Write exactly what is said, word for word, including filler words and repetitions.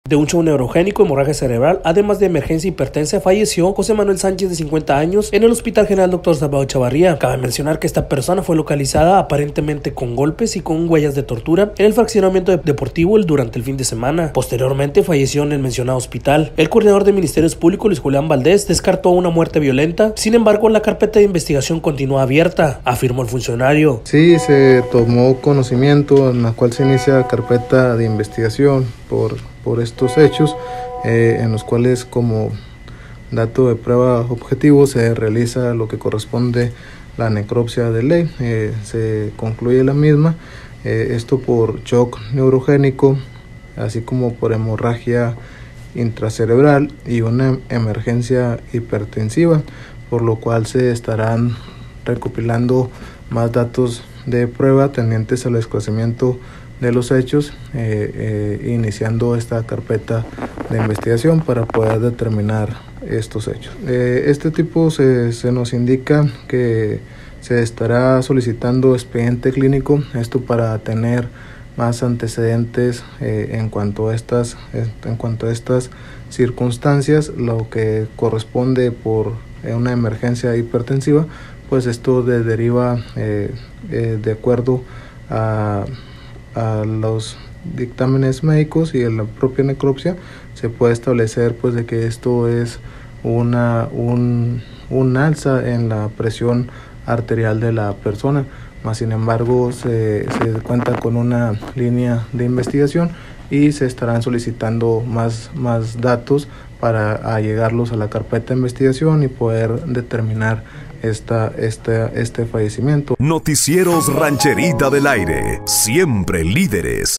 De un shock neurogénico, hemorragia cerebral, además de emergencia hipertensa, falleció José Manuel Sánchez, de cincuenta años, en el Hospital General Doctor Salvador Echavarría. Cabe mencionar que esta persona fue localizada aparentemente con golpes y con huellas de tortura en el fraccionamiento deportivo durante el fin de semana. Posteriormente falleció en el mencionado hospital. El coordinador de Ministerios Públicos, Luis Julián Valdés, descartó una muerte violenta. Sin embargo, la carpeta de investigación continúa abierta, afirmó el funcionario. Sí, se tomó conocimiento en la cual se inicia carpeta de investigación por, por estos hechos, eh, en los cuales como dato de prueba objetivo se realiza lo que corresponde la necropsia de ley. Eh, se concluye la misma, eh, esto por shock neurogénico, así como por hemorragia intracerebral y una emergencia hipertensiva, por lo cual se estarán recopilando más datos de prueba tendientes al esclarecimiento de los hechos, eh, eh, iniciando esta carpeta de investigación para poder determinar estos hechos. Eh, este tipo se, se nos indica que se estará solicitando expediente clínico, esto para tener más antecedentes eh, en cuanto a estas en cuanto a estas circunstancias. Lo que corresponde por una emergencia hipertensiva, pues esto de, deriva eh, eh, de acuerdo a a los dictámenes médicos y en la propia necropsia se puede establecer pues de que esto es una un, un alza en la presión arterial de la persona, más sin embargo se, se cuenta con una línea de investigación y se estarán solicitando más, más datos para allegarlos a la carpeta de investigación y poder determinar esta, esta, este fallecimiento. Noticieros Rancherita del Aire, siempre líderes.